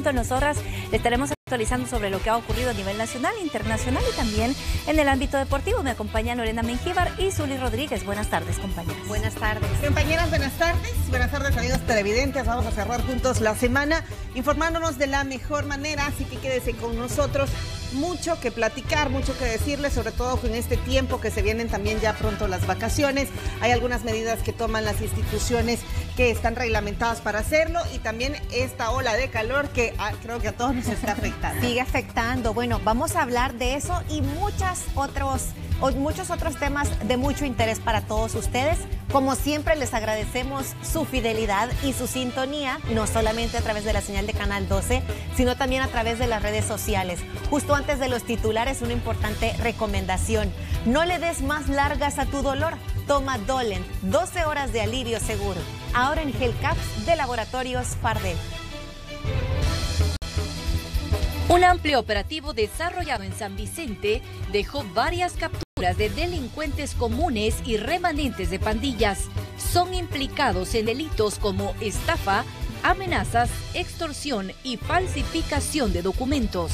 momento, en 2 horas, le estaremos actualizando sobre lo que ha ocurrido a nivel nacional, internacional y también en el ámbito deportivo. Me acompaña Lorena Mengíbar y Zuli Rodríguez. Buenas tardes, compañeras. Buenas tardes. Compañeras, buenas tardes. Buenas tardes, amigos televidentes. Vamos a cerrar juntos la semana informándonos de la mejor manera, así que quédese con nosotros. Mucho que platicar, mucho que decirles, sobre todo con este tiempo que se vienen también ya pronto las vacaciones. Hay algunas medidas que toman las instituciones que están reglamentadas para hacerlo y también esta ola de calor que creo que a todos nos está afectando. Sigue afectando. Bueno, vamos a hablar de eso y muchos otros temas de mucho interés para todos ustedes. Como siempre, les agradecemos su fidelidad y su sintonía, no solamente a través de la señal de Canal 12, sino también a través de las redes sociales. Justo antes de los titulares, una importante recomendación. No le des más largas a tu dolor. Toma Dolent, 12 horas de alivio seguro. Ahora en Gelcaps de Laboratorios Fardel. Un amplio operativo desarrollado en San Vicente dejó varias capturas de delincuentes comunes y remanentes de pandillas. Son implicados en delitos como estafa, amenazas, extorsión y falsificación de documentos.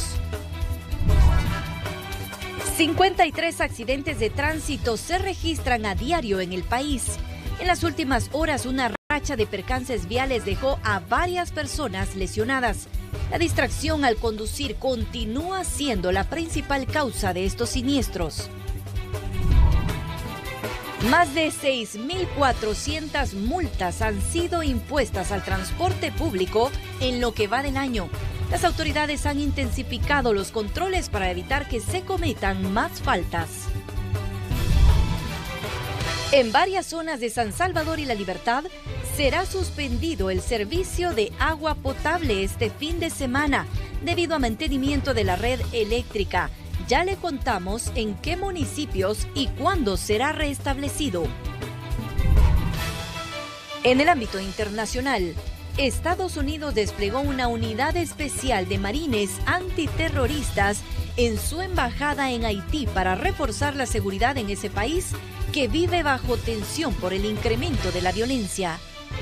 53 accidentes de tránsito se registran a diario en el país. En las últimas horas, una racha de percances viales dejó a varias personas lesionadas. La distracción al conducir continúa siendo la principal causa de estos siniestros. Más de 6.400 multas han sido impuestas al transporte público en lo que va del año. Las autoridades han intensificado los controles para evitar que se cometan más faltas. En varias zonas de San Salvador y La Libertad será suspendido el servicio de agua potable este fin de semana debido a mantenimiento de la red eléctrica. Ya le contamos en qué municipios y cuándo será restablecido. En el ámbito internacional, Estados Unidos desplegó una unidad especial de marines antiterroristas en su embajada en Haití para reforzar la seguridad en ese país que vive bajo tensión por el incremento de la violencia.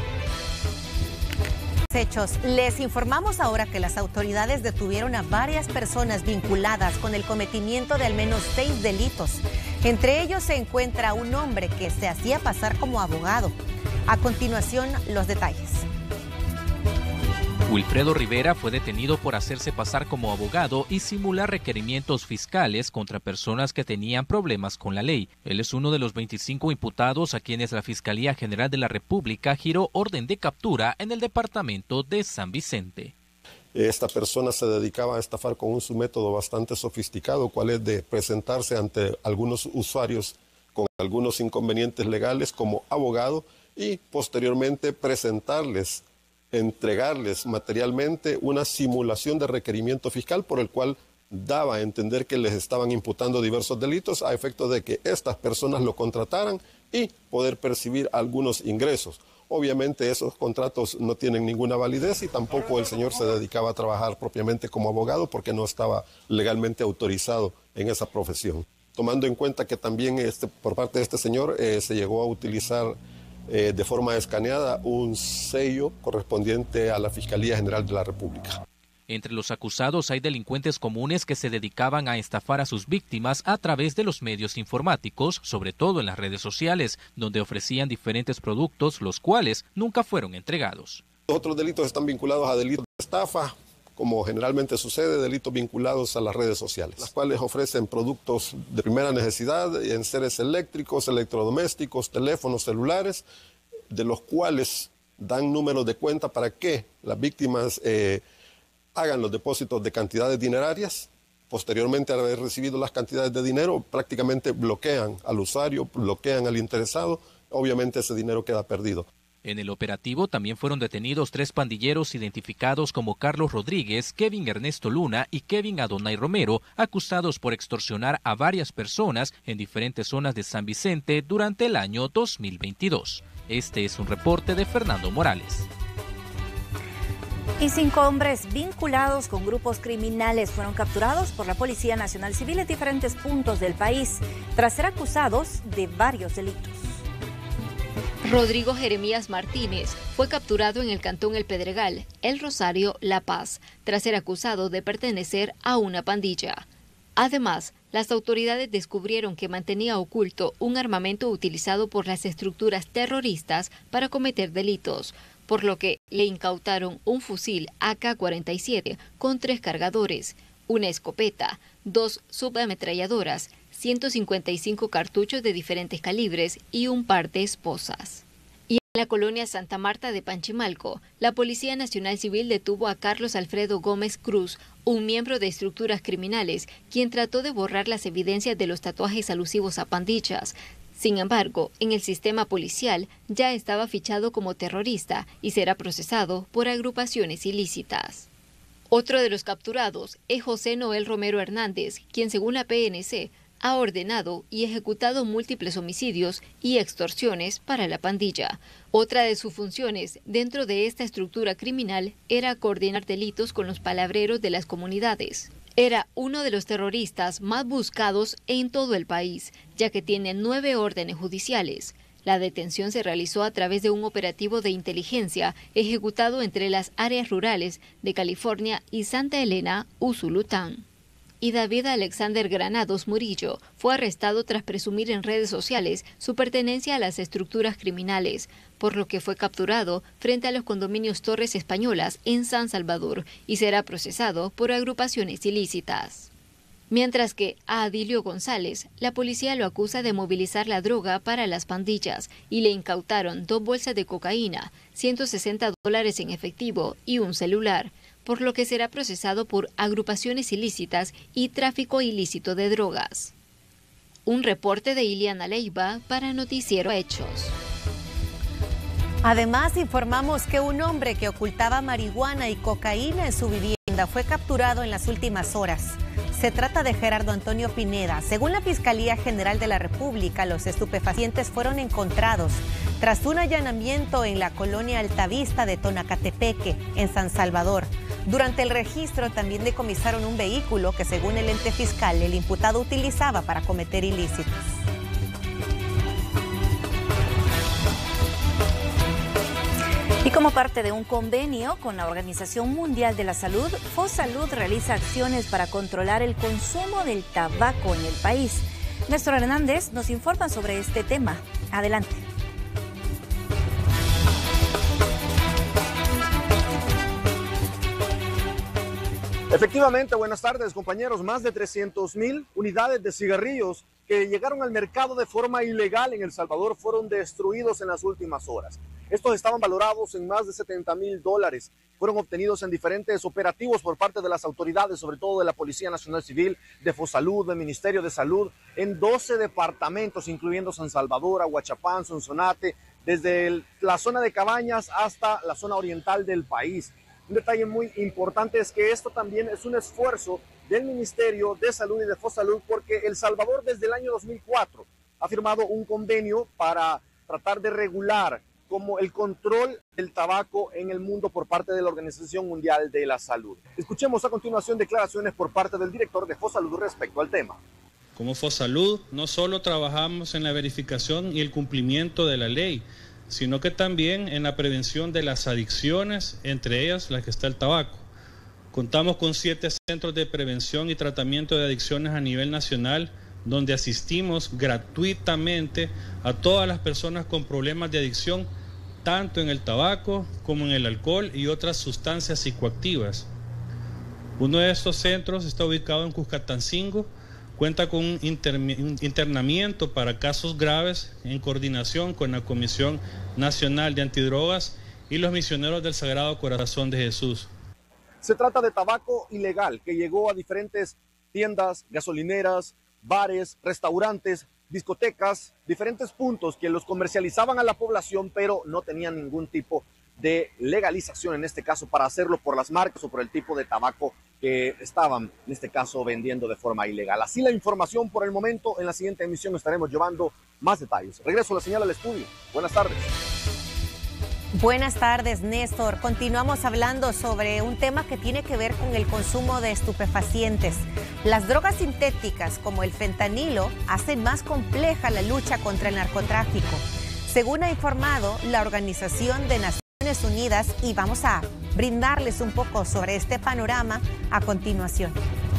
Hechos. Les informamos ahora que las autoridades detuvieron a varias personas vinculadas con el cometimiento de al menos 6 delitos. Entre ellos se encuentra un hombre que se hacía pasar como abogado. A continuación, los detalles. Wilfredo Rivera fue detenido por hacerse pasar como abogado y simular requerimientos fiscales contra personas que tenían problemas con la ley. Él es uno de los 25 imputados a quienes la Fiscalía General de la República giró orden de captura en el departamento de San Vicente. Esta persona se dedicaba a estafar con un método bastante sofisticado, cual es de presentarse ante algunos usuarios con algunos inconvenientes legales como abogado y posteriormente entregarles materialmente una simulación de requerimiento fiscal por el cual daba a entender que les estaban imputando diversos delitos a efecto de que estas personas lo contrataran y poder percibir algunos ingresos. Obviamente esos contratos no tienen ninguna validez y tampoco el señor se dedicaba a trabajar propiamente como abogado porque no estaba legalmente autorizado en esa profesión. Tomando en cuenta que también por parte de este señor se llegó a utilizar de forma escaneada un sello correspondiente a la Fiscalía General de la República. Entre los acusados hay delincuentes comunes que se dedicaban a estafar a sus víctimas a través de los medios informáticos, sobre todo en las redes sociales, donde ofrecían diferentes productos, los cuales nunca fueron entregados. Otros delitos están vinculados a delitos de estafa, como generalmente sucede, delitos vinculados a las redes sociales, las cuales ofrecen productos de primera necesidad, enseres eléctricos, electrodomésticos, teléfonos celulares, de los cuales dan números de cuenta para que las víctimas hagan los depósitos de cantidades dinerarias. Posteriormente, al haber recibido las cantidades de dinero, prácticamente bloquean al usuario, bloquean al interesado, obviamente ese dinero queda perdido. En el operativo también fueron detenidos 3 pandilleros identificados como Carlos Rodríguez, Kevin Ernesto Luna y Kevin Adonai Romero, acusados por extorsionar a varias personas en diferentes zonas de San Vicente durante el año 2022. Este es un reporte de Fernando Morales. Y 5 hombres vinculados con grupos criminales fueron capturados por la Policía Nacional Civil en diferentes puntos del país, tras ser acusados de varios delitos. Rodrigo Jeremías Martínez fue capturado en el cantón El Pedregal, El Rosario, La Paz, tras ser acusado de pertenecer a una pandilla. Además, las autoridades descubrieron que mantenía oculto un armamento utilizado por las estructuras terroristas para cometer delitos, por lo que le incautaron un fusil AK-47 con 3 cargadores, una escopeta, 2 subametralladoras, 155 cartuchos de diferentes calibres y un par de esposas. Y en la colonia Santa Marta de Panchimalco, la Policía Nacional Civil detuvo a Carlos Alfredo Gómez Cruz, un miembro de estructuras criminales, quien trató de borrar las evidencias de los tatuajes alusivos a pandillas. Sin embargo, en el sistema policial ya estaba fichado como terrorista y será procesado por agrupaciones ilícitas. Otro de los capturados es José Noel Romero Hernández, quien según la PNC ha ordenado y ejecutado múltiples homicidios y extorsiones para la pandilla. Otra de sus funciones dentro de esta estructura criminal era coordinar delitos con los palabreros de las comunidades. Era uno de los terroristas más buscados en todo el país, ya que tiene 9 órdenes judiciales. La detención se realizó a través de un operativo de inteligencia ejecutado entre las áreas rurales de California y Santa Elena, Usulután. Y David Alexander Granados Murillo fue arrestado tras presumir en redes sociales su pertenencia a las estructuras criminales, por lo que fue capturado frente a los condominios Torres Españolas en San Salvador y será procesado por agrupaciones ilícitas. Mientras que a Adilio González, la policía lo acusa de movilizar la droga para las pandillas y le incautaron 2 bolsas de cocaína, $160 en efectivo y un celular, por lo que será procesado por agrupaciones ilícitas y tráfico ilícito de drogas. Un reporte de Iliana Leiva para Noticiero Hechos. Además, informamos que un hombre que ocultaba marihuana y cocaína en su vivienda fue capturado en las últimas horas. Se trata de Gerardo Antonio Pineda. Según la Fiscalía General de la República, los estupefacientes fueron encontrados tras un allanamiento en la colonia Altavista de Tonacatepeque, en San Salvador. Durante el registro también decomisaron un vehículo que, según el ente fiscal, el imputado utilizaba para cometer ilícitos. Y como parte de un convenio con la Organización Mundial de la Salud, FOSalud realiza acciones para controlar el consumo del tabaco en el país. Néstor Hernández nos informa sobre este tema. Adelante. Efectivamente, buenas tardes, compañeros. Más de 300,000 unidades de cigarrillos que llegaron al mercado de forma ilegal en El Salvador fueron destruidos en las últimas horas. Estos estaban valorados en más de $70,000. Fueron obtenidos en diferentes operativos por parte de las autoridades, sobre todo de la Policía Nacional Civil, de FOSalud, del Ministerio de Salud, en 12 departamentos, incluyendo San Salvador, Aguachapán, Sonsonate, desde la zona de Cabañas hasta la zona oriental del país. Un detalle muy importante es que esto también es un esfuerzo del Ministerio de Salud y de FOSalud, porque El Salvador desde el año 2004 ha firmado un convenio para tratar de regular como el control del tabaco en el mundo por parte de la Organización Mundial de la Salud. Escuchemos a continuación declaraciones por parte del director de FOSalud respecto al tema. Como FOSalud no solo trabajamos en la verificación y el cumplimiento de la ley, sino que también en la prevención de las adicciones, entre ellas la que está el tabaco. Contamos con 7 centros de prevención y tratamiento de adicciones a nivel nacional, donde asistimos gratuitamente a todas las personas con problemas de adicción, tanto en el tabaco como en el alcohol y otras sustancias psicoactivas. Uno de estos centros está ubicado en Cuscatancingo, cuenta con un internamiento para casos graves en coordinación con la Comisión Nacional de Antidrogas y los Misioneros del Sagrado Corazón de Jesús. Se trata de tabaco ilegal que llegó a diferentes tiendas, gasolineras, bares, restaurantes, discotecas, diferentes puntos que los comercializaban a la población, pero no tenían ningún tipo de legalización, en este caso, para hacerlo por las marcas o por el tipo de tabaco que estaban, en este caso, vendiendo de forma ilegal. Así la información por el momento. En la siguiente emisión estaremos llevando más detalles. Regreso la señal al estudio. Buenas tardes. Buenas tardes, Néstor. Continuamos hablando sobre un tema que tiene que ver con el consumo de estupefacientes. Las drogas sintéticas como el fentanilo hacen más compleja la lucha contra el narcotráfico. según ha informado la Organización de Naciones Unidas, y vamos a brindarles un poco sobre este panorama a continuación.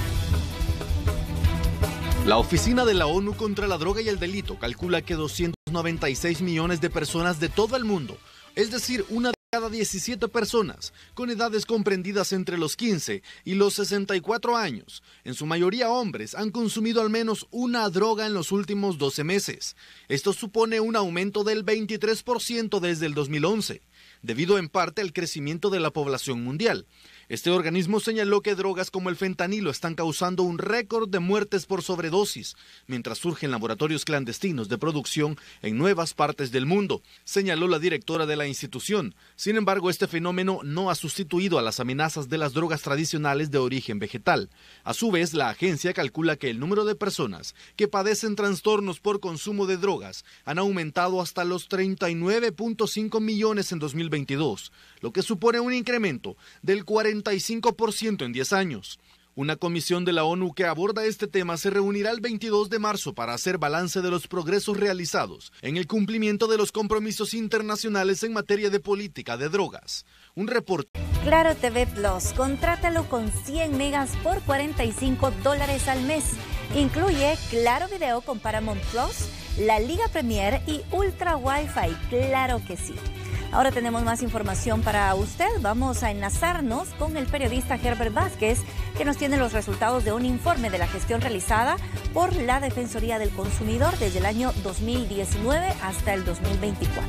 La Oficina de la ONU contra la Droga y el Delito calcula que 296 millones de personas de todo el mundo, es decir, una de cada 17 personas, con edades comprendidas entre los 15 y los 64 años, en su mayoría hombres, han consumido al menos una droga en los últimos 12 meses. Esto supone un aumento del 23% desde el 2011, debido en parte al crecimiento de la población mundial. Este organismo señaló que drogas como el fentanilo están causando un récord de muertes por sobredosis, mientras surgen laboratorios clandestinos de producción en nuevas partes del mundo, señaló la directora de la institución. Sin embargo, este fenómeno no ha sustituido a las amenazas de las drogas tradicionales de origen vegetal. A su vez, la agencia calcula que el número de personas que padecen trastornos por consumo de drogas han aumentado hasta los 39.5 millones en 2022, lo que supone un incremento del 45% en 10 años. Una comisión de la ONU que aborda este tema se reunirá el 22 de marzo para hacer balance de los progresos realizados en el cumplimiento de los compromisos internacionales en materia de política de drogas. Un reporte. Claro TV Plus, contrátalo con 100 megas por $45 al mes. Incluye Claro Video con Paramount Plus, la Liga Premier y Ultra Wi-Fi. Claro que sí. Ahora tenemos más información para usted. Vamos a enlazarnos con el periodista Herbert Vázquez, que nos tiene los resultados de un informe de la gestión realizada por la Defensoría del Consumidor desde el año 2019 hasta el 2024.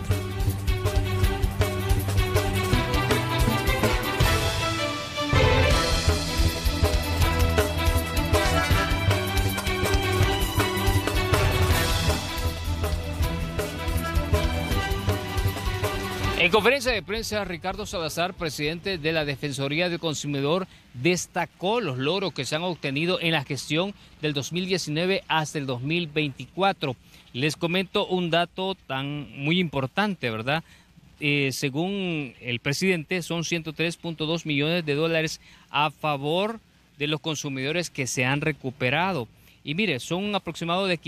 En conferencia de prensa, Ricardo Salazar, presidente de la Defensoría del Consumidor, destacó los logros que se han obtenido en la gestión del 2019 hasta el 2024. Les comento un dato muy importante, ¿verdad? Según el presidente, son 103.2 millones de dólares a favor de los consumidores que se han recuperado. Y mire, son un aproximado de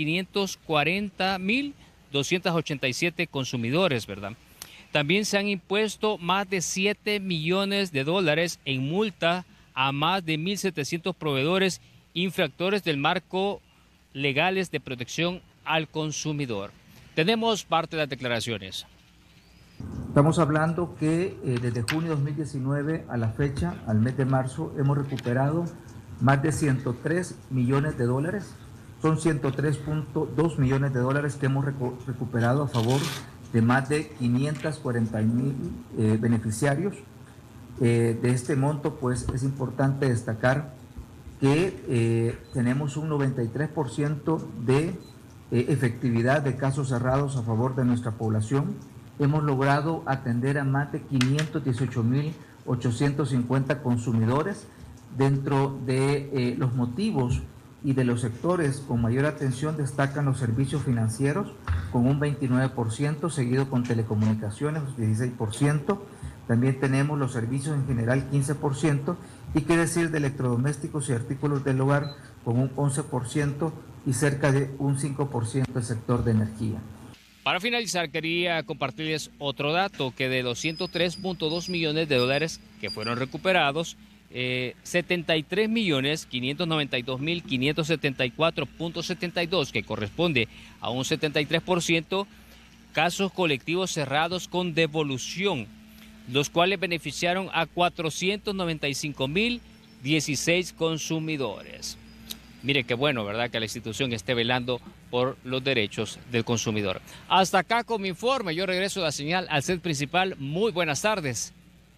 540.287 consumidores, ¿verdad? También se han impuesto más de 7 millones de dólares en multa a más de 1.700 proveedores infractores del marco legales de protección al consumidor. Tenemos parte de las declaraciones. Estamos hablando que desde junio de 2019 a la fecha, al mes de marzo, hemos recuperado más de 103 millones de dólares. Son 103.2 millones de dólares que hemos recuperado a favor de más de 540.000 beneficiarios. De este monto, pues es importante destacar que tenemos un 93% de efectividad de casos cerrados a favor de nuestra población. Hemos logrado atender a más de 518.850 consumidores. Dentro de los motivos y de los sectores con mayor atención destacan los servicios financieros con un 29%, seguido con telecomunicaciones, 16%. También tenemos los servicios en general, 15%, y qué decir de electrodomésticos y artículos del hogar con un 11% y cerca de un 5% del sector de energía. Para finalizar, quería compartirles otro dato, que de los 103.2 millones de dólares que fueron recuperados, 73.592.574.72, que corresponde a un 73%, casos colectivos cerrados con devolución, los cuales beneficiaron a 495.016 consumidores. Mire qué bueno, ¿verdad?, que la institución esté velando por los derechos del consumidor. Hasta acá con mi informe. Yo regreso la señal al set principal. Muy buenas tardes.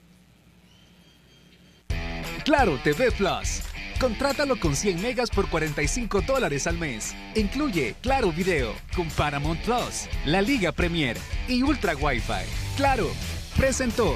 Claro TV Plus. Contrátalo con 100 megas por $45 al mes. Incluye Claro Video con Paramount Plus, la Liga Premier y Ultra Wi-Fi. Claro, presentó.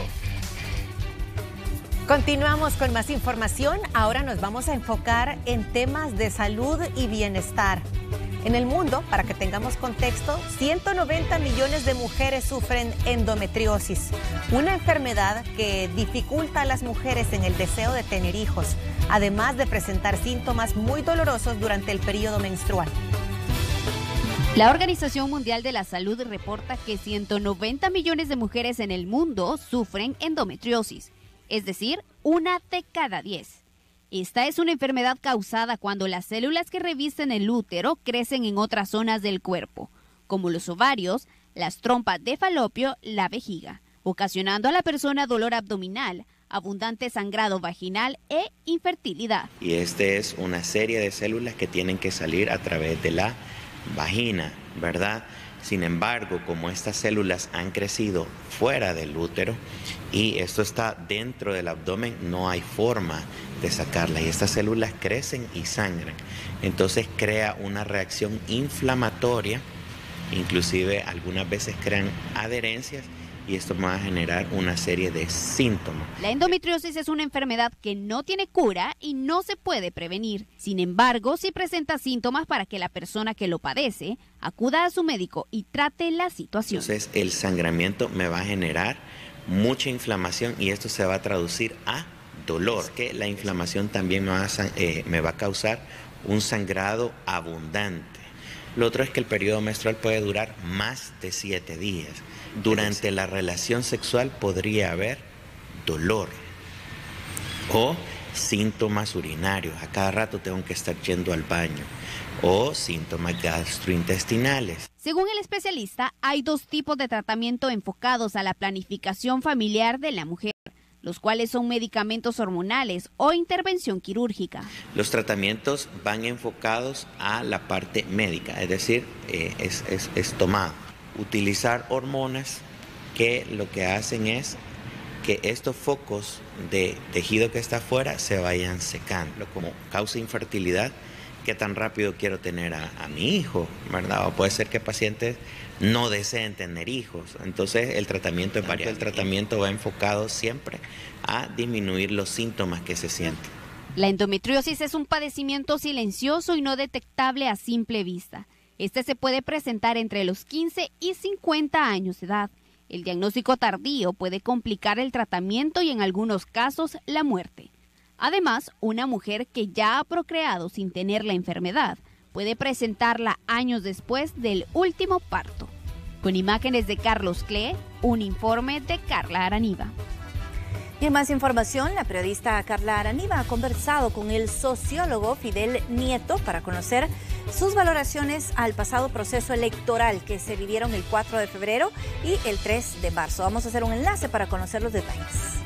Continuamos con más información. Ahora nos vamos a enfocar en temas de salud y bienestar. En el mundo, para que tengamos contexto, 190 millones de mujeres sufren endometriosis, una enfermedad que dificulta a las mujeres en el deseo de tener hijos, además de presentar síntomas muy dolorosos durante el periodo menstrual. La Organización Mundial de la Salud reporta que 190 millones de mujeres en el mundo sufren endometriosis, es decir, 1 de cada 10. Esta es una enfermedad causada cuando las células que revisten el útero crecen en otras zonas del cuerpo, como los ovarios, las trompas de falopio, la vejiga, ocasionando a la persona dolor abdominal, abundante sangrado vaginal e infertilidad. Y es una serie de células que tienen que salir a través de la vagina, ¿verdad? Sin embargo, como estas células han crecido fuera del útero y esto está dentro del abdomen, no hay forma de sacarla y estas células crecen y sangran. Entonces crea una reacción inflamatoria, inclusive algunas veces crean adherencias y esto va a generar una serie de síntomas. La endometriosis es una enfermedad que no tiene cura y no se puede prevenir. Sin embargo, sí presenta síntomas para que la persona que lo padece acuda a su médico y trate la situación. Entonces, el sangramiento me va a generar mucha inflamación y esto se va a traducir a dolor. Que la inflamación también me va a causar un sangrado abundante. Lo otro es que el periodo menstrual puede durar más de 7 días. Durante la relación sexual podría haber dolor o síntomas urinarios. A cada rato tengo que estar yendo al baño o síntomas gastrointestinales. Según el especialista, hay 2 tipos de tratamiento enfocados a la planificación familiar de la mujer, los cuales son medicamentos hormonales o intervención quirúrgica. Los tratamientos van enfocados a la parte médica, es decir, es tomado. Utilizar hormonas que lo que hacen es que estos focos de tejido que está afuera se vayan secando. Como causa infertilidad, ¿qué tan rápido quiero tener a mi hijo? ¿Verdad? O puede ser que pacientes no deseen tener hijos. Entonces el tratamiento es variado. El tratamiento va enfocado siempre a disminuir los síntomas que se sienten. La endometriosis es un padecimiento silencioso y no detectable a simple vista. Este se puede presentar entre los 15 y 50 años de edad. El diagnóstico tardío puede complicar el tratamiento y en algunos casos la muerte. Además, una mujer que ya ha procreado sin tener la enfermedad puede presentarla años después del último parto. Con imágenes de Carlos Clee, un informe de Carla Araniva. Y en más información, la periodista Carla Araniva ha conversado con el sociólogo Fidel Nieto para conocer sus valoraciones al pasado proceso electoral que se vivieron el 4 de febrero y el 3 de marzo. Vamos a hacer un enlace para conocer los detalles.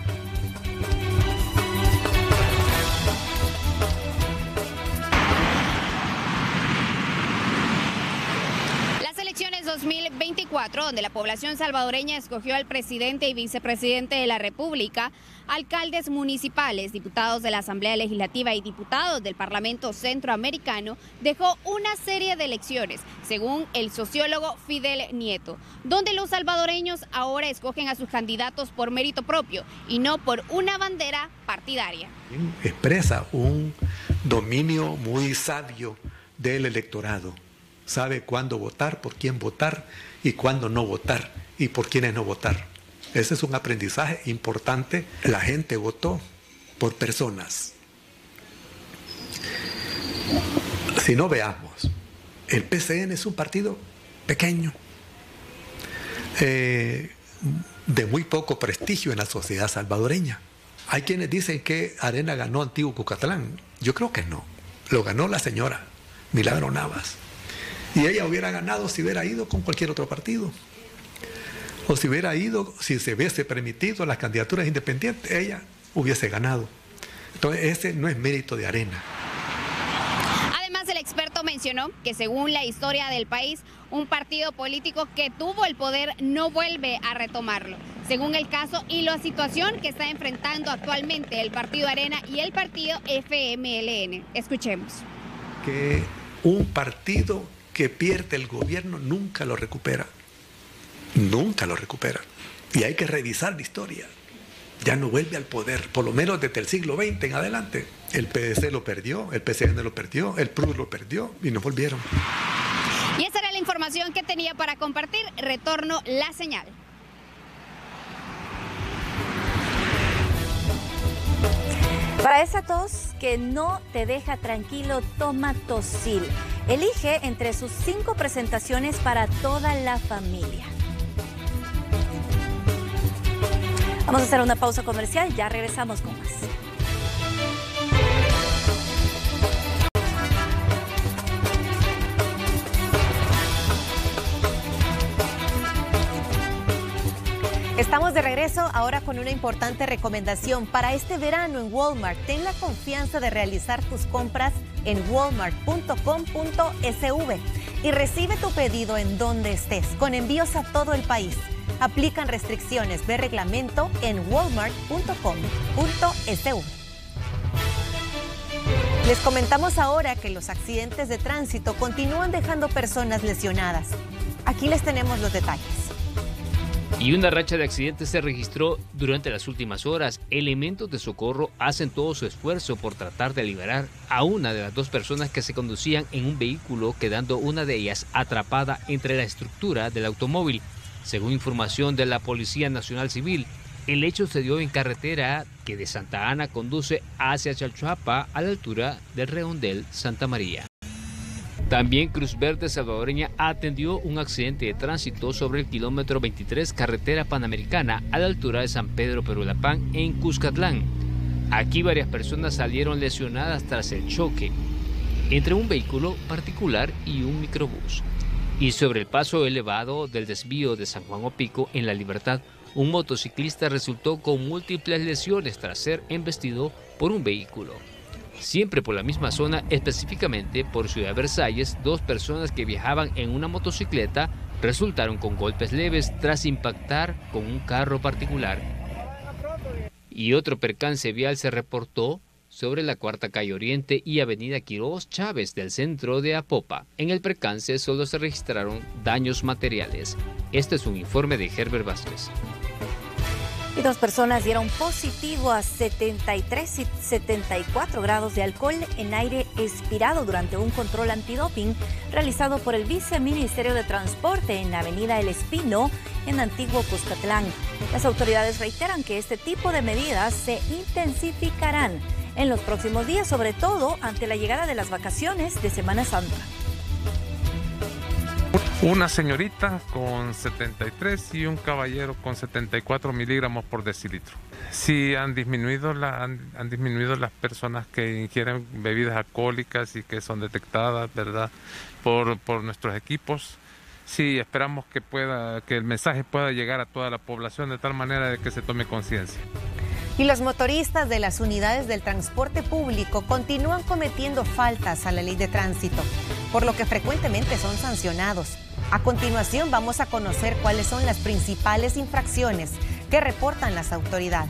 Las elecciones 2024, donde la población salvadoreña escogió al presidente y vicepresidente de la República, alcaldes municipales, diputados de la Asamblea Legislativa y diputados del Parlamento Centroamericano, dejó una serie de elecciones, según el sociólogo Fidel Nieto, donde los salvadoreños ahora escogen a sus candidatos por mérito propio y no por una bandera partidaria. Expresa un dominio muy sabio del electorado. Sabe cuándo votar, por quién votar y cuándo no votar y por quiénes no votar. Ese es un aprendizaje importante. La gente votó por personas. Si no, veamos, el PCN es un partido pequeño, de muy poco prestigio en la sociedad salvadoreña. Hay quienes dicen que Arena ganó Antiguo Cucatlán. Yo creo que no. Lo ganó la señora Milagro Navas. Y ella hubiera ganado si hubiera ido con cualquier otro partido. O si hubiera ido, si se hubiese permitido las candidaturas independientes, ella hubiese ganado. Entonces ese no es mérito de Arena. Además, el experto mencionó que según la historia del país, un partido político que tuvo el poder no vuelve a retomarlo. Según el caso y la situación que está enfrentando actualmente el partido Arena y el partido FMLN. Escuchemos. Que un partido que pierde el gobierno nunca lo recupera. Nunca lo recupera. Y hay que revisar la historia. Ya no vuelve al poder, por lo menos desde el siglo XX en adelante. El PDC lo perdió, el PCN lo perdió, el PRUD lo perdió y no volvieron. Y esa era la información que tenía para compartir. Retorno la señal. Para esa tos que no te deja tranquilo, toma Tosil. Elige entre sus 5 presentaciones para toda la familia. Vamos a hacer una pausa comercial, ya regresamos con más. Estamos de regreso ahora con una importante recomendación. Para este verano en Walmart, ten la confianza de realizar tus compras en walmart.com.sv y recibe tu pedido en donde estés, con envíos a todo el país. Aplican restricciones, ve reglamento en walmart.com.sv. Les comentamos ahora que los accidentes de tránsito continúan dejando personas lesionadas. Aquí les tenemos los detalles. Y una racha de accidentes se registró durante las últimas horas. Elementos de socorro hacen todo su esfuerzo por tratar de liberar a una de las 2 personas que se conducían en un vehículo, quedando una de ellas atrapada entre la estructura del automóvil. Según información de la Policía Nacional Civil, el hecho se dio en carretera que de Santa Ana conduce hacia Chalchuapa a la altura del redondel Santa María. También Cruz Verde Salvadoreña atendió un accidente de tránsito sobre el kilómetro 23 carretera panamericana a la altura de San Pedro Perulapán en Cuscatlán. Aquí varias personas salieron lesionadas tras el choque entre un vehículo particular y un microbús. Y sobre el paso elevado del desvío de San Juan Opico en La Libertad, un motociclista resultó con múltiples lesiones tras ser embestido por un vehículo. Siempre por la misma zona, específicamente por Ciudad Versalles, 2 personas que viajaban en una motocicleta resultaron con golpes leves tras impactar con un carro particular. Y otro percance vial se reportó sobre la Cuarta Calle Oriente y Avenida Quiroz Chávez del centro de Apopa. En el percance solo se registraron daños materiales. Este es un informe de Herbert Vázquez. Y 2 personas dieron positivo a 73 y 74 grados de alcohol en aire expirado durante un control antidoping realizado por el Viceministerio de Transporte en la Avenida El Espino, en Antiguo Cuscatlán. Las autoridades reiteran que este tipo de medidas se intensificarán en los próximos días, sobre todo ante la llegada de las vacaciones de Semana Santa. Una señorita con 73 y un caballero con 74 miligramos por decilitro. Sí, han disminuido las personas que ingieren bebidas alcohólicas y que son detectadas, ¿verdad?, por nuestros equipos. Sí, esperamos que el mensaje pueda llegar a toda la población de tal manera de que se tome conciencia. Y los motoristas de las unidades del transporte público continúan cometiendo faltas a la ley de tránsito, por lo que frecuentemente son sancionados. A continuación vamos a conocer cuáles son las principales infracciones que reportan las autoridades.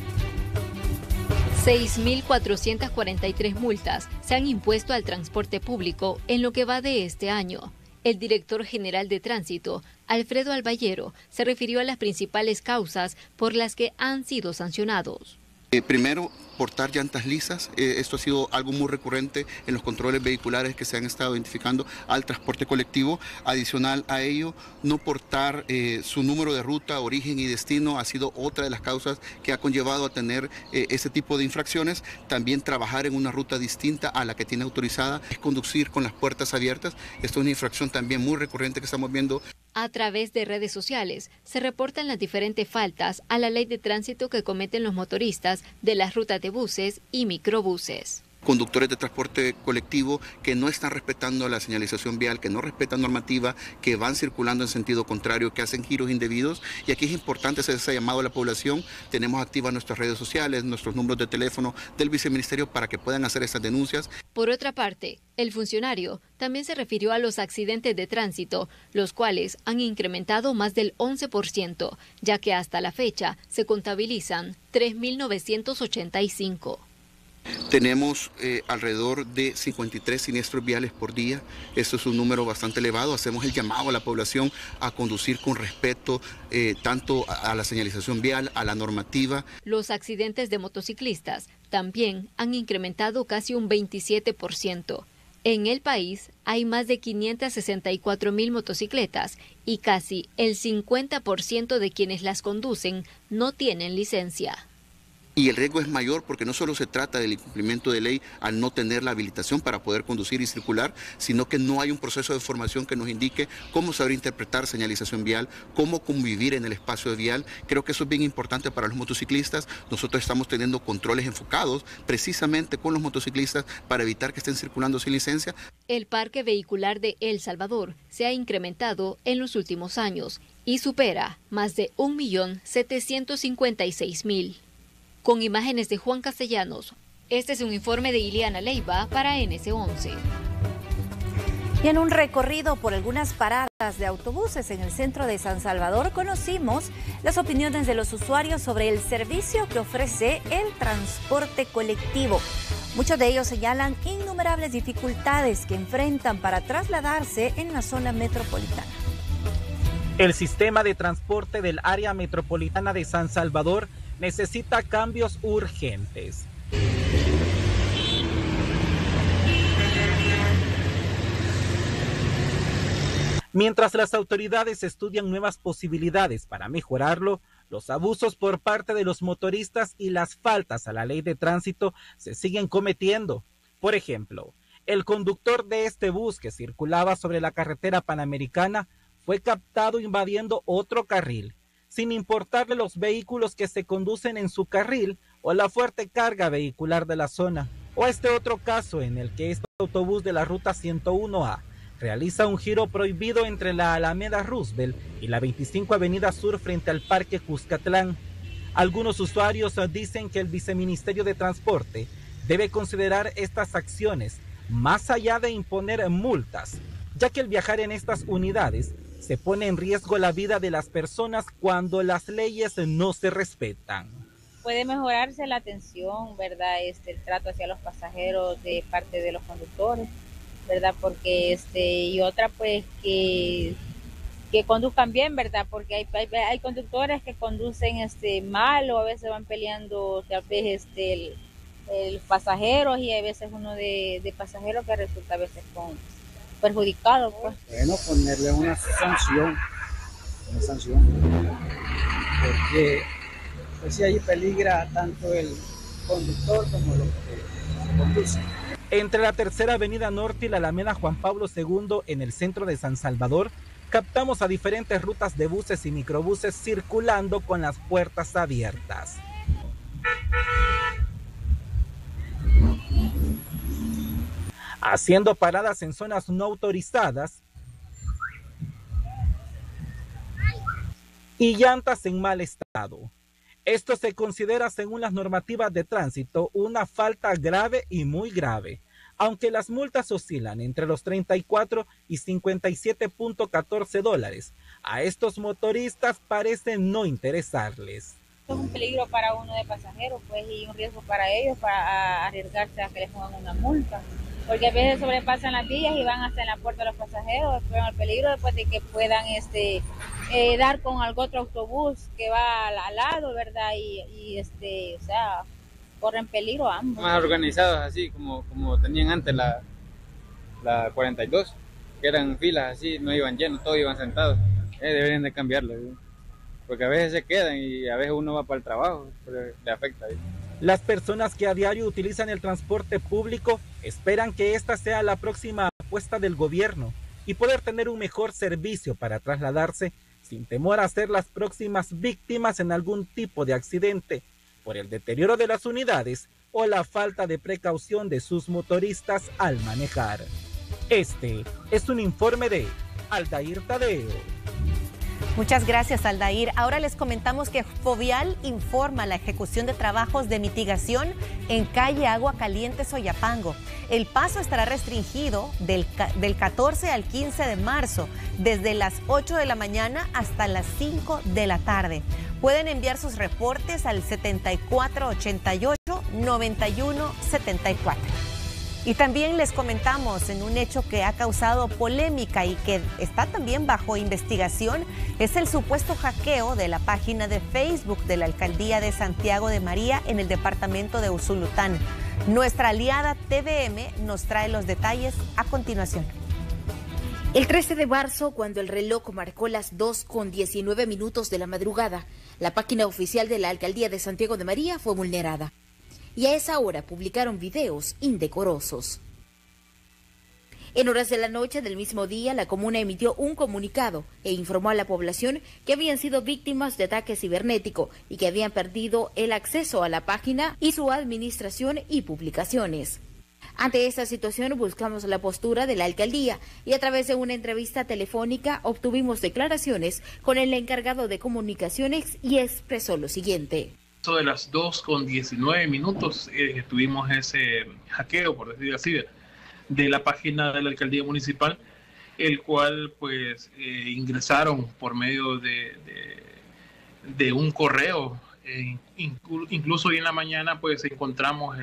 6.443 multas se han impuesto al transporte público en lo que va de este año. El director general de Tránsito, Alfredo Alballero, se refirió a las principales causas por las que han sido sancionados. Primero, portar llantas lisas. Esto ha sido algo muy recurrente en los controles vehiculares que se han estado identificando al transporte colectivo. Adicional a ello, no portar su número de ruta, origen y destino ha sido otra de las causas que ha conllevado a tener ese tipo de infracciones. También trabajar en una ruta distinta a la que tiene autorizada. Es conducir con las puertas abiertas. Esto es una infracción también muy recurrente que estamos viendo. A través de redes sociales se reportan las diferentes faltas a la ley de tránsito que cometen los motoristas de las rutas de buses y microbuses. Conductores de transporte colectivo que no están respetando la señalización vial, que no respetan normativa, que van circulando en sentido contrario, que hacen giros indebidos. Y aquí es importante hacer ese llamado a la población. Tenemos activas nuestras redes sociales, nuestros números de teléfono del viceministerio para que puedan hacer esas denuncias. Por otra parte, el funcionario también se refirió a los accidentes de tránsito, los cuales han incrementado más del 11%, ya que hasta la fecha se contabilizan 3.985. Tenemos alrededor de 53 siniestros viales por día. Esto es un número bastante elevado. Hacemos el llamado a la población a conducir con respeto tanto a la señalización vial, a la normativa. Los accidentes de motociclistas también han incrementado casi un 27%. En el país hay más de 564.000 motocicletas y casi el 50% de quienes las conducen no tienen licencia. Y el riesgo es mayor porque no solo se trata del incumplimiento de ley al no tener la habilitación para poder conducir y circular, sino que no hay un proceso de formación que nos indique cómo saber interpretar señalización vial, cómo convivir en el espacio vial. Creo que eso es bien importante para los motociclistas. Nosotros estamos teniendo controles enfocados precisamente con los motociclistas para evitar que estén circulando sin licencia. El parque vehicular de El Salvador se ha incrementado en los últimos años y supera más de 1.756.000. Con imágenes de Juan Castellanos, este es un informe de Ileana Leiva para NS11. Y en un recorrido por algunas paradas de autobuses en el centro de San Salvador, conocimos las opiniones de los usuarios sobre el servicio que ofrece el transporte colectivo. Muchos de ellos señalan innumerables dificultades que enfrentan para trasladarse en la zona metropolitana. El sistema de transporte del área metropolitana de San Salvador necesita cambios urgentes. Mientras las autoridades estudian nuevas posibilidades para mejorarlo, los abusos por parte de los motoristas y las faltas a la ley de tránsito se siguen cometiendo. Por ejemplo, el conductor de este bus que circulaba sobre la carretera panamericana fue captado invadiendo otro carril, sin importarle los vehículos que se conducen en su carril o la fuerte carga vehicular de la zona. O este otro caso en el que este autobús de la ruta 101A realiza un giro prohibido entre la Alameda Roosevelt y la 25 Avenida Sur frente al Parque Cuscatlán. Algunos usuarios dicen que el Viceministerio de Transporte debe considerar estas acciones más allá de imponer multas, ya que el viajar en estas unidades se pone en riesgo la vida de las personas cuando las leyes no se respetan. Puede mejorarse la atención, ¿verdad? El trato hacia los pasajeros de parte de los conductores, ¿verdad? Porque y otra pues que conduzcan bien, ¿verdad? Porque hay conductores que conducen mal, o a veces van peleando tal vez el pasajeros, y hay veces uno de pasajeros que resulta a veces perjudicado, pues. Bueno, ponerle una sanción, porque pues sí, ahí peligra tanto el conductor como los que conducen. Entre la Tercera Avenida Norte y la Alameda Juan Pablo II en el centro de San Salvador, captamos a diferentes rutas de buses y microbuses circulando con las puertas abiertas. Haciendo paradas en zonas no autorizadas y llantas en mal estado. Esto se considera, según las normativas de tránsito, una falta grave y muy grave, aunque las multas oscilan entre los 34 y 57.14 dólares. A estos motoristas parece no interesarles. Es un peligro para uno de pasajeros, pues, y un riesgo para ellos para arriesgarse a que les pongan una multa. Porque a veces sobrepasan las vías y van hasta en la puerta de los pasajeros, pero el peligro después de que puedan dar con algún otro autobús que va al lado, ¿verdad? Y o sea, corren peligro ambos. Más organizados así como tenían antes la 42, que eran filas así, no iban llenos, todos iban sentados. Deberían de cambiarlo, ¿sí? Porque a veces se quedan y a veces uno va para el trabajo, pero le afecta, ¿sí? Las personas que a diario utilizan el transporte público esperan que esta sea la próxima apuesta del gobierno y poder tener un mejor servicio para trasladarse sin temor a ser las próximas víctimas en algún tipo de accidente por el deterioro de las unidades o la falta de precaución de sus motoristas al manejar. Este es un informe de Aldair Tadeo. Muchas gracias, Aldair. Ahora les comentamos que Fovial informa la ejecución de trabajos de mitigación en calle Agua Caliente Soyapango. El paso estará restringido del 14 al 15 de marzo, desde las 8 de la mañana hasta las 5 de la tarde. Pueden enviar sus reportes al 7488-9174. Y también les comentamos en un hecho que ha causado polémica y que está también bajo investigación, es el supuesto hackeo de la página de Facebook de la Alcaldía de Santiago de María en el departamento de Usulután. Nuestra aliada TVM nos trae los detalles a continuación. El 13 de marzo, cuando el reloj marcó las 2:19 de la madrugada, la página oficial de la Alcaldía de Santiago de María fue vulnerada. Y a esa hora publicaron videos indecorosos. En horas de la noche del mismo día, la comuna emitió un comunicado e informó a la población que habían sido víctimas de ataque cibernético y que habían perdido el acceso a la página y su administración y publicaciones. Ante esta situación buscamos la postura de la alcaldía y a través de una entrevista telefónica obtuvimos declaraciones con el encargado de comunicaciones y expresó lo siguiente. De las 2:19 tuvimos ese hackeo, por decirlo así, de la página de la alcaldía municipal, el cual pues ingresaron por medio de un correo. Incluso hoy en la mañana pues encontramos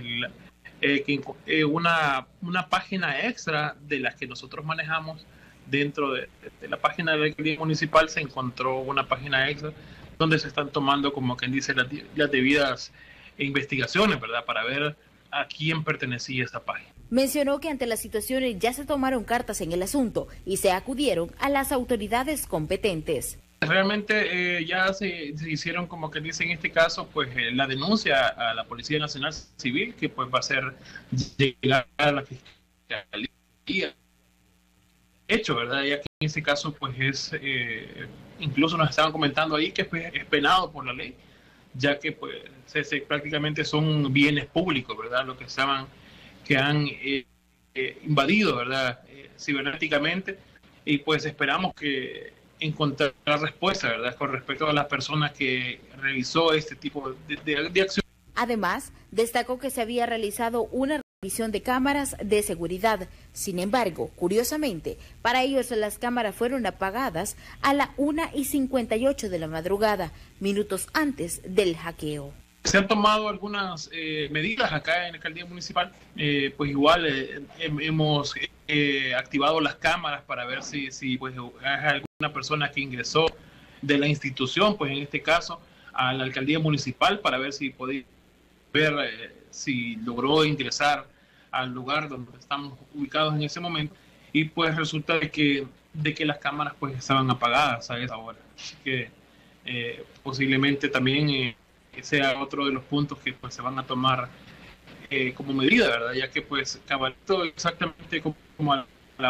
una página extra de las que nosotros manejamos. Dentro de la página de la alcaldía municipal se encontró una página extra donde se están tomando, como quien dice, las debidas investigaciones, ¿verdad?, para ver a quién pertenecía esta página. Mencionó que ante las situaciones ya se tomaron cartas en el asunto y se acudieron a las autoridades competentes. Realmente ya se hicieron, como que dice en este caso, pues la denuncia a la Policía Nacional Civil, que pues va a ser llegar a la Fiscalía. Hecho, ¿verdad? Ya que en este caso pues es, incluso nos estaban comentando ahí que es penado por la ley, ya que pues prácticamente son bienes públicos, ¿verdad? Lo que han invadido, ¿verdad? Cibernéticamente, y pues esperamos que encontrar la respuesta, ¿verdad?, con respecto a las personas que realizó este tipo de acción. Además, destacó que se había realizado una revisión de cámaras de seguridad. Sin embargo, curiosamente, para ellos las cámaras fueron apagadas a la 1:58 de la madrugada, minutos antes del hackeo. Se han tomado algunas medidas acá en la alcaldía municipal, pues igual hemos activado las cámaras para ver si pues hay alguna persona que ingresó de la institución, pues en este caso a la alcaldía municipal, para ver si podía ver si logró ingresar al lugar donde estamos ubicados en ese momento, y pues resulta de que las cámaras pues estaban apagadas a esa hora. Así que posiblemente también sea otro de los puntos que pues se van a tomar como medida, ¿verdad? Ya que pues cabalito exactamente como a la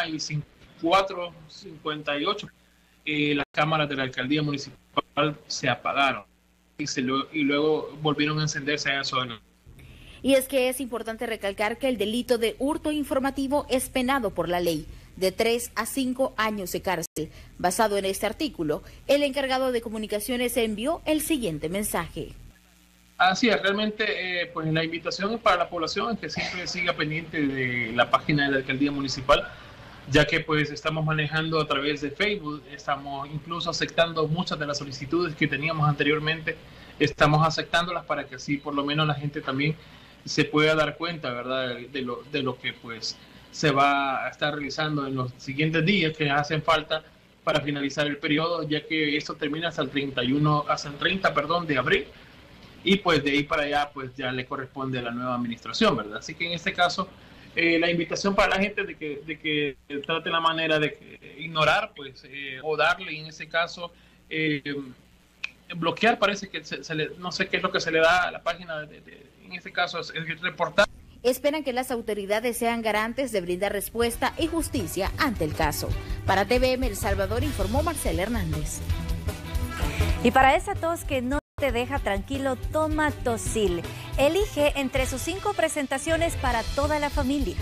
1:58 las cámaras de la alcaldía municipal se apagaron y luego volvieron a encenderse a eso. Y es que es importante recalcar que el delito de hurto informativo es penado por la ley de 3 a 5 años de cárcel. Basado en este artículo, el encargado de comunicaciones envió el siguiente mensaje. Así es, realmente pues la invitación es para la población que siempre siga pendiente de la página de la alcaldía municipal, ya que pues estamos manejando a través de Facebook, estamos incluso aceptando muchas de las solicitudes que teníamos anteriormente, estamos aceptándolas para que así por lo menos la gente también se pueda dar cuenta, ¿verdad?, de lo que pues se va a estar realizando en los siguientes días que hacen falta para finalizar el periodo, ya que esto termina hasta el 30 de abril, y pues de ahí para allá pues ya le corresponde a la nueva administración, ¿verdad? Así que en este caso la invitación para la gente de que trate la manera de ignorar pues o darle en ese caso bloquear, parece que no sé qué es lo que se le da a la página en este caso es reportar. Esperan que las autoridades sean garantes de brindar respuesta y justicia ante el caso. Para TVM El Salvador informó Marcela Hernández. Y para esa tos que no te deja tranquilo, toma Tosil. Elige entre sus 5 presentaciones para toda la familia.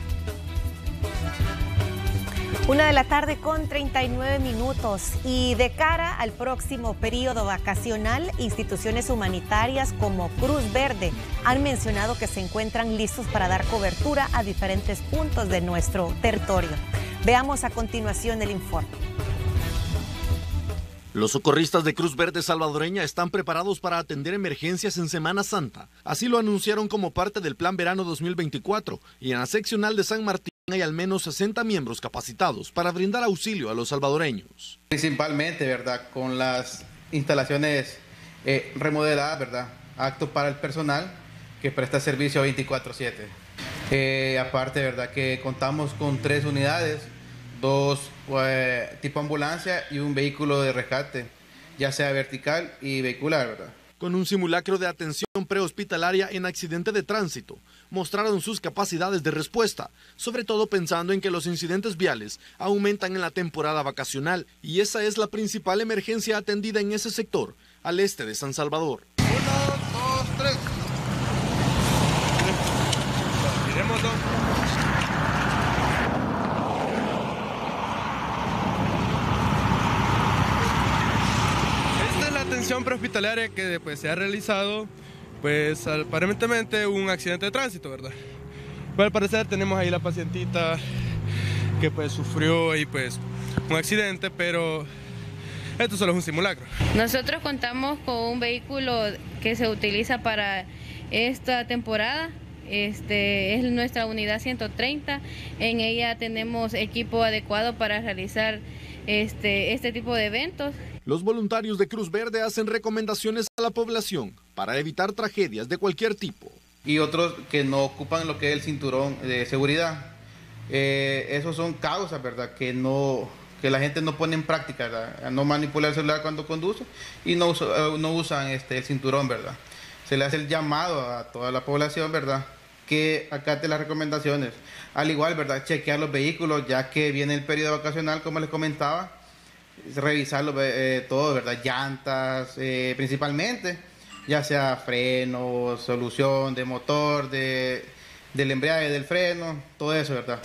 1:39 p.m. y de cara al próximo periodo vacacional, instituciones humanitarias como Cruz Verde han mencionado que se encuentran listos para dar cobertura a diferentes puntos de nuestro territorio. Veamos a continuación el informe. Los socorristas de Cruz Verde salvadoreña están preparados para atender emergencias en Semana Santa. Así lo anunciaron como parte del Plan Verano 2024 y en la seccional de San Martín hay al menos 60 miembros capacitados para brindar auxilio a los salvadoreños. Principalmente, ¿verdad?, con las instalaciones remodeladas, ¿verdad?, apto para el personal que presta servicio 24/7. Aparte, ¿verdad?, que contamos con 3 unidades 2 tipo ambulancia y un vehículo de rescate, ya sea vertical y vehicular, ¿verdad? Con un simulacro de atención prehospitalaria en accidente de tránsito, mostraron sus capacidades de respuesta, sobre todo pensando en que los incidentes viales aumentan en la temporada vacacional, y esa es la principal emergencia atendida en ese sector, al este de San Salvador. 1, 2, 3. Miremos 2. Atención prehospitalaria que pues se ha realizado pues aparentemente un accidente de tránsito, ¿verdad? Pues al parecer tenemos ahí la pacientita que pues sufrió ahí pues un accidente, pero esto solo es un simulacro. Nosotros contamos con un vehículo que se utiliza para esta temporada. Es nuestra unidad 130. En ella tenemos equipo adecuado para realizar este tipo de eventos. Los voluntarios de Cruz Verde hacen recomendaciones a la población para evitar tragedias de cualquier tipo. Y otros que no ocupan lo que es el cinturón de seguridad. Esos son causas, ¿verdad? Que la gente no pone en práctica, ¿verdad? No manipular el celular cuando conduce y no usan el cinturón, ¿verdad? Se le hace el llamado a toda la población, ¿verdad? Que acate las recomendaciones. Al igual, ¿verdad? Chequear los vehículos, ya que viene el periodo vacacional, como les comentaba. Revisarlo todo, ¿verdad? Llantas, principalmente, ya sea freno, solución de motor, del embrague, del freno, todo eso, ¿verdad?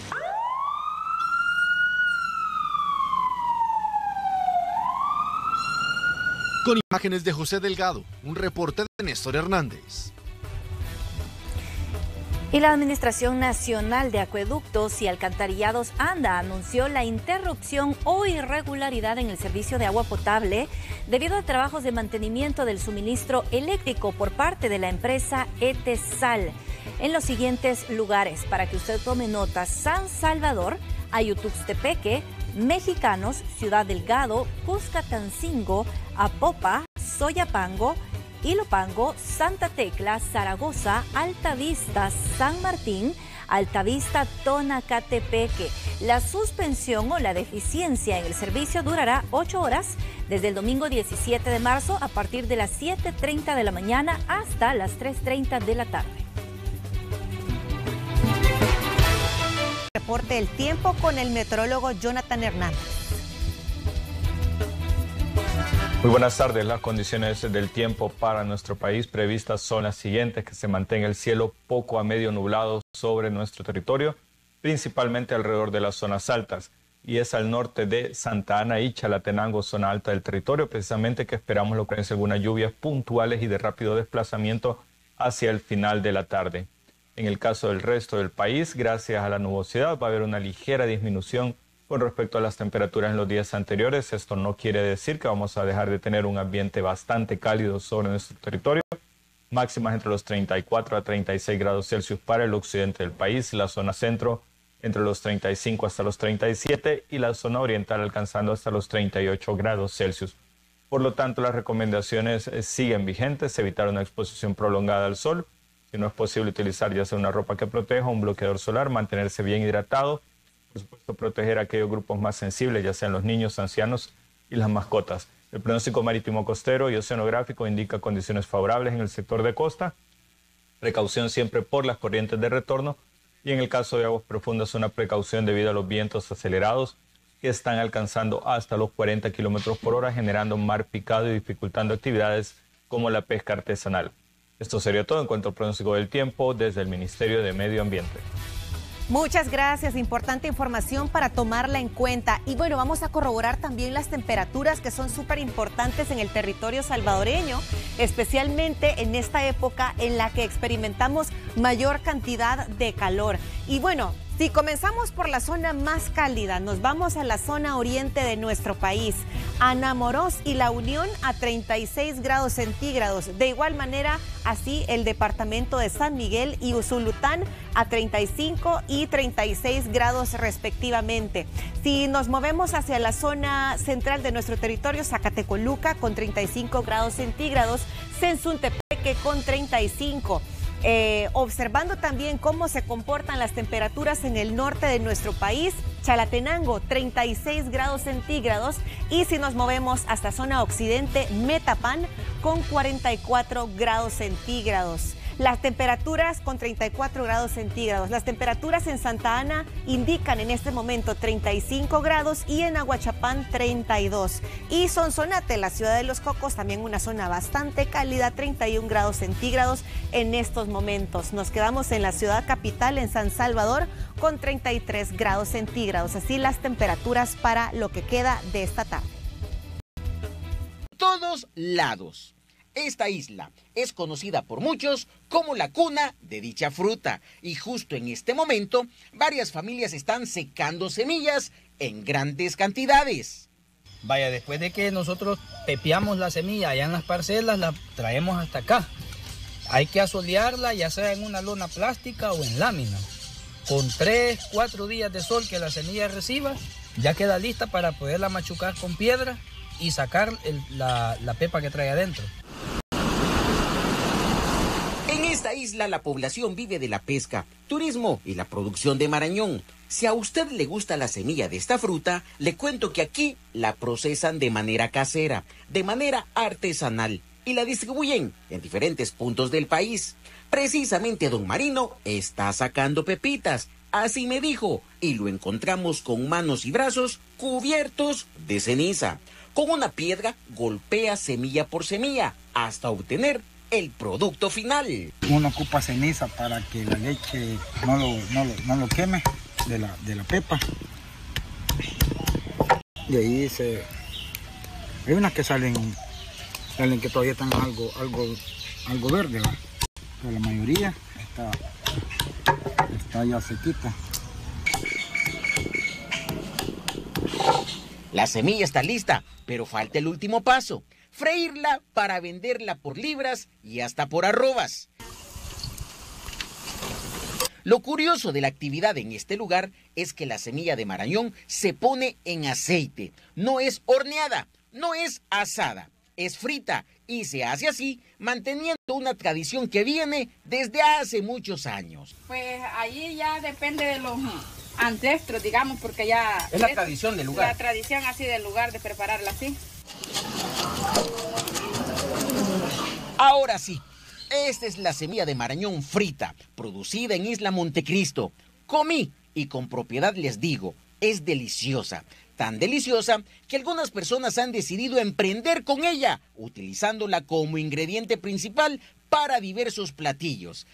Con imágenes de José Delgado, un reporte de Néstor Hernández. Y la Administración Nacional de Acueductos y Alcantarillados ANDA anunció la interrupción o irregularidad en el servicio de agua potable debido a trabajos de mantenimiento del suministro eléctrico por parte de la empresa Etesal en los siguientes lugares, para que usted tome nota: San Salvador, Ayutuxtepeque, Mexicanos, Ciudad Delgado, Cuscatancingo, Apopa, Soyapango, Ilopango, Santa Tecla, Zaragoza, Altavista, San Martín, Altavista, Tonacatepeque. La suspensión o la deficiencia en el servicio durará 8 horas desde el domingo 17 de marzo a partir de las 7:30 de la mañana hasta las 3:30 de la tarde. Reporte del tiempo con el meteorólogo Jonathan Hernández. Muy buenas tardes. Las condiciones del tiempo para nuestro país previstas son las siguientes: que se mantenga el cielo poco a medio nublado sobre nuestro territorio, principalmente alrededor de las zonas altas, y es al norte de Santa Ana y Chalatenango, zona alta del territorio, precisamente que esperamos lo que es algunas lluvias puntuales y de rápido desplazamiento hacia el final de la tarde. En el caso del resto del país, gracias a la nubosidad, va a haber una ligera disminución con respecto a las temperaturas en los días anteriores. Esto no quiere decir que vamos a dejar de tener un ambiente bastante cálido sobre nuestro territorio. Máximas entre los 34 a 36 grados Celsius para el occidente del país, la zona centro entre los 35 hasta los 37 y la zona oriental alcanzando hasta los 38 grados Celsius. Por lo tanto, las recomendaciones siguen vigentes: evitar una exposición prolongada al sol. Si no es posible, utilizar ya sea una ropa que proteja, un bloqueador solar, mantenerse bien hidratado. Por supuesto, proteger a aquellos grupos más sensibles, ya sean los niños, ancianos y las mascotas. El pronóstico marítimo costero y oceanográfico indica condiciones favorables en el sector de costa. Precaución siempre por las corrientes de retorno. Y en el caso de aguas profundas, una precaución debido a los vientos acelerados que están alcanzando hasta los 40 kilómetros por hora, generando mar picado y dificultando actividades como la pesca artesanal. Esto sería todo en cuanto al pronóstico del tiempo desde el Ministerio de Medio Ambiente. Muchas gracias, importante información para tomarla en cuenta. Y bueno, vamos a corroborar también las temperaturas que son súper importantes en el territorio salvadoreño, especialmente en esta época en la que experimentamos mayor cantidad de calor. Y bueno, si comenzamos por la zona más cálida, nos vamos a la zona oriente de nuestro país. Anamorós y La Unión a 36 grados centígrados. De igual manera, así el departamento de San Miguel y Usulután a 35 y 36 grados respectivamente. Si nos movemos hacia la zona central de nuestro territorio, Zacatecoluca con 35 grados centígrados, Sensuntepeque con 35. Observando también cómo se comportan las temperaturas en el norte de nuestro país, Chalatenango 36 grados centígrados, y si nos movemos hasta zona occidente, Metapán con 44 grados centígrados. Las temperaturas con 34 grados centígrados. Las temperaturas en Santa Ana indican en este momento 35 grados y en Aguachapán 32. Y Sonsonate, la ciudad de Los Cocos, también una zona bastante cálida, 31 grados centígrados en estos momentos. Nos quedamos en la ciudad capital, en San Salvador, con 33 grados centígrados. Así las temperaturas para lo que queda de esta tarde. Todos lados. Esta isla es conocida por muchos como la cuna de dicha fruta, y justo en este momento varias familias están secando semillas en grandes cantidades. Vaya, después de que nosotros pepeamos la semilla allá en las parcelas, la traemos hasta acá. Hay que asolearla, ya sea en una lona plástica o en lámina. Con 3-4 días de sol que la semilla reciba, ya queda lista para poderla machucar con piedra y sacar la pepa que trae adentro. En esta isla la población vive de la pesca, turismo y la producción de marañón. Si a usted le gusta la semilla de esta fruta, le cuento que aquí la procesan de manera casera, de manera artesanal, y la distribuyen en diferentes puntos del país. Precisamente don Marino está sacando pepitas, así me dijo, y lo encontramos con manos y brazos cubiertos de ceniza. Con una piedra golpea semilla por semilla hasta obtener el producto final. Uno ocupa ceniza para que la leche no lo queme de la pepa. Y ahí hay unas que salen que todavía están algo verde, ¿verdad? Pero la mayoría está ya sequita. La semilla está lista, pero falta el último paso: freírla para venderla por libras y hasta por arrobas. Lo curioso de la actividad en este lugar es que la semilla de marañón se pone en aceite. No es horneada, no es asada, es frita, y se hace así manteniendo una tradición que viene desde hace muchos años. Pues ahí ya depende de los ancestros, digamos, porque ya es la tradición del lugar. La tradición así del lugar de prepararla así. Ahora sí, esta es la semilla de marañón frita, producida en Isla Montecristo. Comí y con propiedad les digo, es deliciosa. Tan deliciosa que algunas personas han decidido emprender con ella, utilizándola como ingrediente principal para diversos platillos.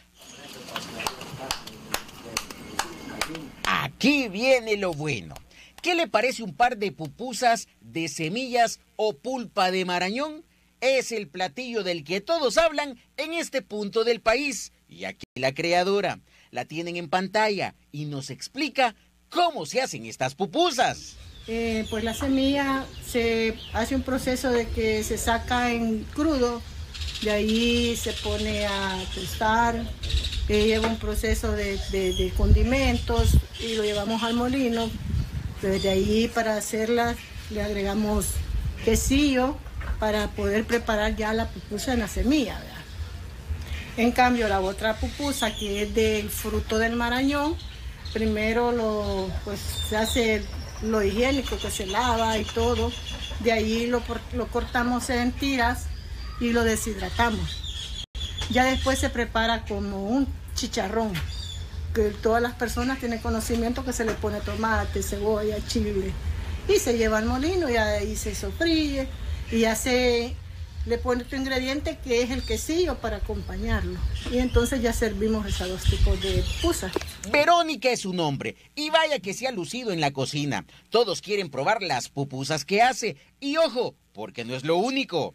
Aquí viene lo bueno. ¿Qué le parece un par de pupusas de semillas o pulpa de marañón? Es el platillo del que todos hablan en este punto del país. Y aquí la creadora la tienen en pantalla y nos explica cómo se hacen estas pupusas. Pues la semilla se hace un proceso de que se saca en crudo, de ahí se pone a tostar, lleva un proceso de condimentos y lo llevamos al molino. Desde ahí para hacerla le agregamos quesillo para poder preparar ya la pupusa en la semilla, ¿verdad? En cambio la otra pupusa, que es del fruto del marañón, primero se hace lo higiénico, que se lava y todo, de ahí lo cortamos en tiras y lo deshidratamos. Ya después se prepara como un chicharrón, que todas las personas tienen conocimiento que se le pone tomate, cebolla, chile, y se lleva al molino y ahí se sofríe y ya le pone otro ingrediente que es el quesillo para acompañarlo. Y entonces ya servimos esos dos tipos de pupusas. Verónica es su nombre, y vaya que se ha lucido en la cocina. Todos quieren probar las pupusas que hace. Y ojo, porque no es lo único.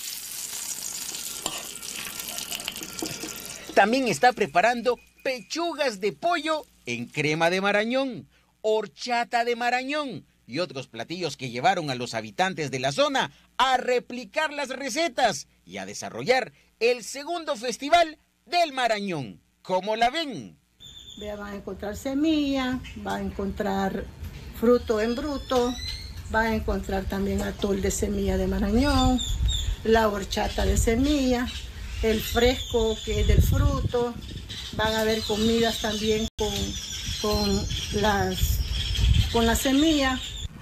También está preparando pechugas de pollo en crema de marañón, horchata de marañón y otros platillos que llevaron a los habitantes de la zona a replicar las recetas y a desarrollar el segundo festival del marañón. ¿Cómo la ven? Van a encontrar semilla, va a encontrar fruto en bruto, va a encontrar también atol de semilla de marañón, la horchata de semilla, el fresco que es del fruto, van a haber comidas también con la semilla.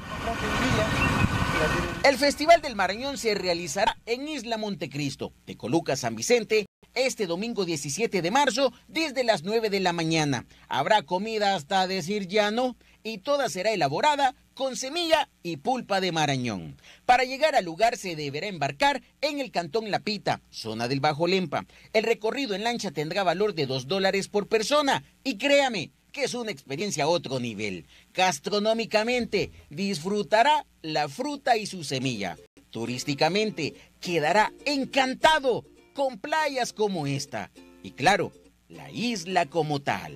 El Festival del Marañón se realizará en Isla Montecristo, Tecoluca, San Vicente, este domingo 17 de marzo, desde las 9 de la mañana. Habrá comida hasta decir ya no, y toda será elaborada con semilla y pulpa de marañón. Para llegar al lugar se deberá embarcar en el Cantón La Pita, zona del Bajo Lempa. El recorrido en lancha tendrá valor de $2 por persona, y créame que es una experiencia a otro nivel. Gastronómicamente, disfrutará la fruta y su semilla. Turísticamente, quedará encantado con playas como esta. Y claro, la isla como tal.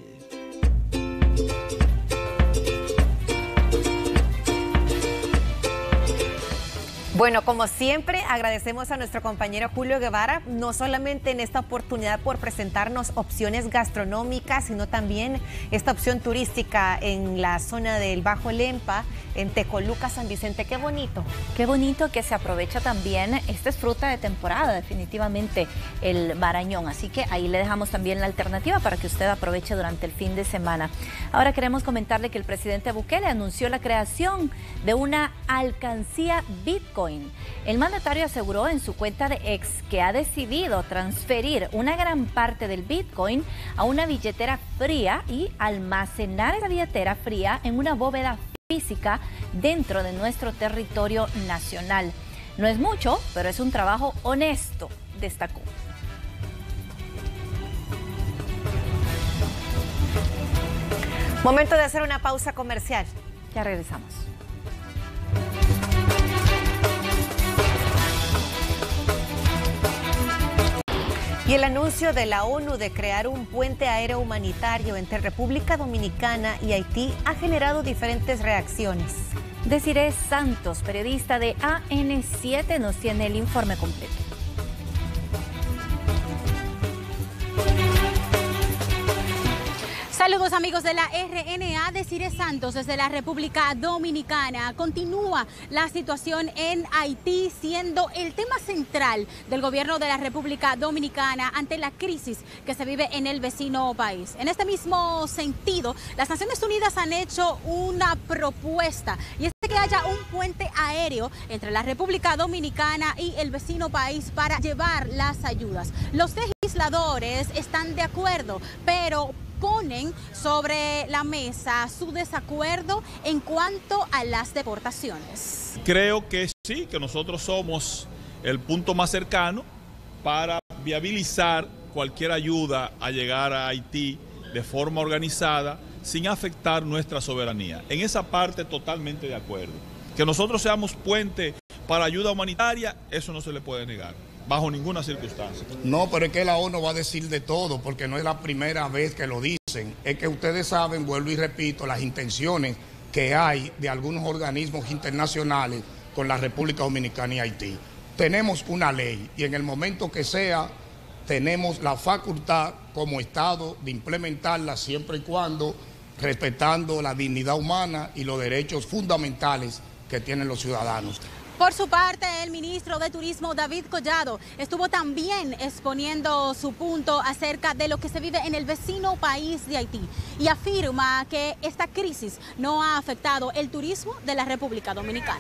Bueno, como siempre, agradecemos a nuestro compañero Julio Guevara, no solamente en esta oportunidad por presentarnos opciones gastronómicas, sino también esta opción turística en la zona del Bajo Lempa, en Tecoluca, San Vicente. Qué bonito. Qué bonito que se aprovecha también. Esta es fruta de temporada, definitivamente, el marañón. Así que ahí le dejamos también la alternativa para que usted aproveche durante el fin de semana. Ahora queremos comentarle que el presidente Bukele anunció la creación de una alcancía Bitcoin. El mandatario aseguró en su cuenta de X que ha decidido transferir una gran parte del Bitcoin a una billetera fría y almacenar esa billetera fría en una bóveda física dentro de nuestro territorio nacional. No es mucho, pero es un trabajo honesto, destacó. Momento de hacer una pausa comercial. Ya regresamos. Y el anuncio de la ONU de crear un puente aéreo humanitario entre República Dominicana y Haití ha generado diferentes reacciones. Desiree Santos, periodista de AN7, nos tiene el informe completo. Saludos amigos de la RNA, Desiree Santos desde la República Dominicana. Continúa la situación en Haití siendo el tema central del gobierno de la República Dominicana ante la crisis que se vive en el vecino país. En este mismo sentido, las Naciones Unidas han hecho una propuesta y es que haya un puente aéreo entre la República Dominicana y el vecino país para llevar las ayudas. Los legisladores están de acuerdo, pero ponen sobre la mesa su desacuerdo en cuanto a las deportaciones. Creo que sí, que nosotros somos el punto más cercano para viabilizar cualquier ayuda a llegar a Haití de forma organizada sin afectar nuestra soberanía. En esa parte totalmente de acuerdo. Que nosotros seamos puente para ayuda humanitaria, eso no se le puede negar, bajo ninguna circunstancia. No, pero es que la ONU va a decir de todo, porque no es la primera vez que lo dicen. Es que ustedes saben, vuelvo y repito, las intenciones que hay de algunos organismos internacionales con la República Dominicana y Haití. Tenemos una ley y en el momento que sea, tenemos la facultad como Estado de implementarla siempre y cuando respetando la dignidad humana y los derechos fundamentales que tienen los ciudadanos. Por su parte, el ministro de Turismo, David Collado, estuvo también exponiendo su punto acerca de lo que se vive en el vecino país de Haití y afirma que esta crisis no ha afectado el turismo de la República Dominicana.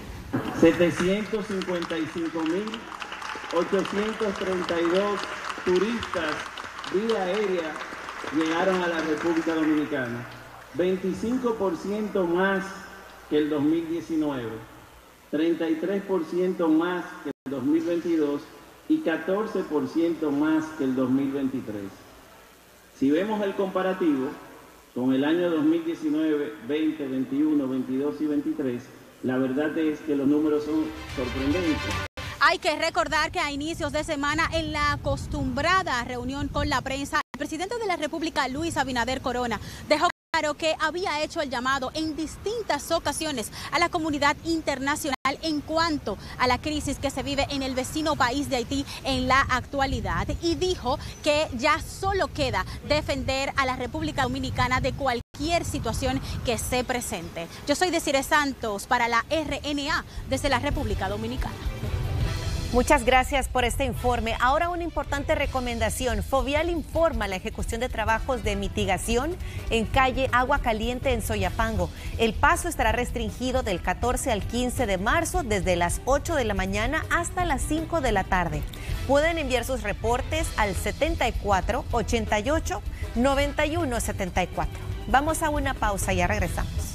755.832 turistas vía aérea llegaron a la República Dominicana, 25% más que el 2019. 33% más que el 2022 y 14% más que el 2023. Si vemos el comparativo con el año 2019, 20, 21, 22 y 23, la verdad es que los números son sorprendentes. Hay que recordar que a inicios de semana, en la acostumbrada reunión con la prensa, el presidente de la República, Luis Abinader Corona, dejó claro que había hecho el llamado en distintas ocasiones a la comunidad internacional en cuanto a la crisis que se vive en el vecino país de Haití en la actualidad y dijo que ya solo queda defender a la República Dominicana de cualquier situación que se presente. Yo soy Desiree Santos para la RNA desde la República Dominicana. Muchas gracias por este informe. Ahora una importante recomendación. Fovial informa la ejecución de trabajos de mitigación en calle Agua Caliente en Soyapango. El paso estará restringido del 14 al 15 de marzo desde las 8 de la mañana hasta las 5 de la tarde. Pueden enviar sus reportes al 74 88 91 74. Vamos a una pausa, ya regresamos.